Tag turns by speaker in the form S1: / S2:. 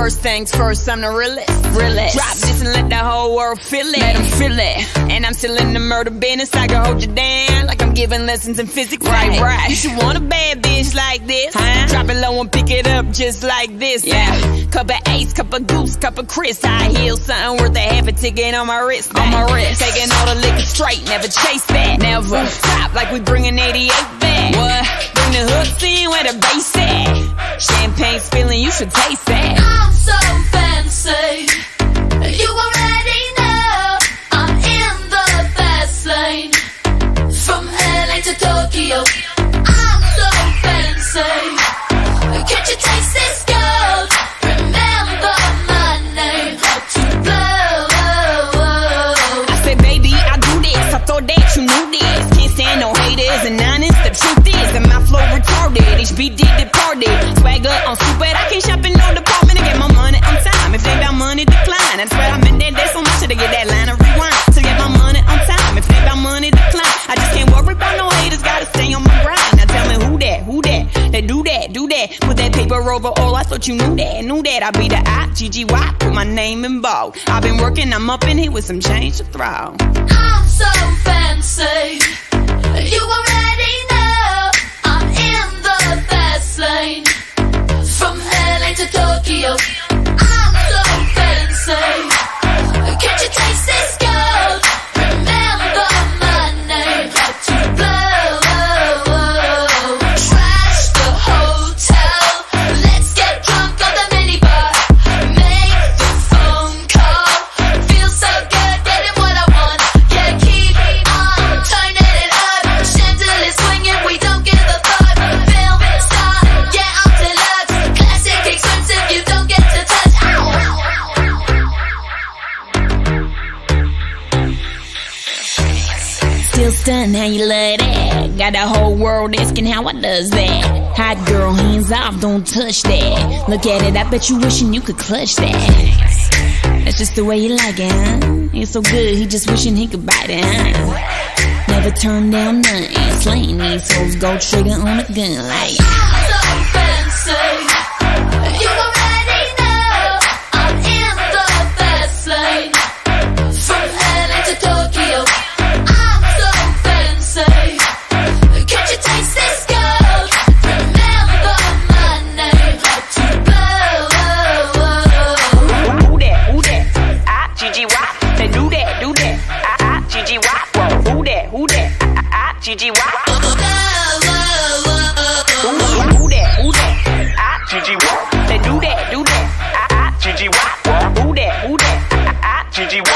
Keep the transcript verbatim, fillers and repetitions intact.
S1: First things first, I'm the realest. realest. Drop this and let the whole world feel it. Let them feel it. And I'm still in the murder business. I can hold you down like I'm giving lessons in physics. Right, right. You should want a bad bitch like this. Huh? Drop it low and pick it up just like this. Yeah. Cup of Ace, cup of Goose, cup of Chris. I heal something worth a half a ticket on my wrist. On my wrist. Taking all the liquor straight, never chase that. Never stop like we bringing eighty-eight back. What? Bring the hooks in where the bass at. Champagne spilling, you should taste that.
S2: I'm so fancy. You already know I'm in the fast lane. From L A to Tokyo, I'm so fancy. Can't you taste this gold? Remember my name, how to blow.
S1: I said, baby, I do this. I thought that you knew this. Can't stand no haters and honest. The truth is that my flow retarded. H B D departed. Swagger on stupid. I can't shop in no department to get my money on time. If they got money, decline. That's where I'm in there. There's so much to get that line of rewind to get my money on time. If they got money, decline. I just can't worry about no haters. Gotta stay on my grind. Now tell me who that, who that? They do that, do that. Put that paper over all. I thought you knew that, knew that. I be the I G G Y. Put my name in bold. I've been working. I'm up in here with some change to throw.
S2: I'm so fancy. You already know I'm in the fast lane. From L A to Tokyo, I'm so fancy. Can't you taste this gold? Remember my name, how to blow. Trash the hotel. Let's get drunk on the minibar. Make the phone call. Feel so good getting what I want. Yeah, keep on turning it up. Chandelier swinging, we don't give a fuck. Film star, get off the lux. Classic expensive, you don't get to touch.
S1: Still stunned how you love that. Got the whole world asking how I does that. Hot girl, hands off, don't touch that. Look at it, I bet you wishing you could clutch that. That's just the way you like it, huh? It's so good, he just wishing he could bite it, huh? Never turn down nothing. Slaying these hoes, go trigger on a gun like.
S2: I'm so fancy. You already know I'm in the fast lane. From L A to Tokyo, I'm so fancy. Can't you taste this gold? Remember my name, how to blow.
S1: Who that, who that? I G G Y. They do that, do that. I I G G Y. Who that, who that? I I G G Y. Who that, who that? I G G Y. They do that, do that. I I G G Y. Who that, who that? I I G G Y.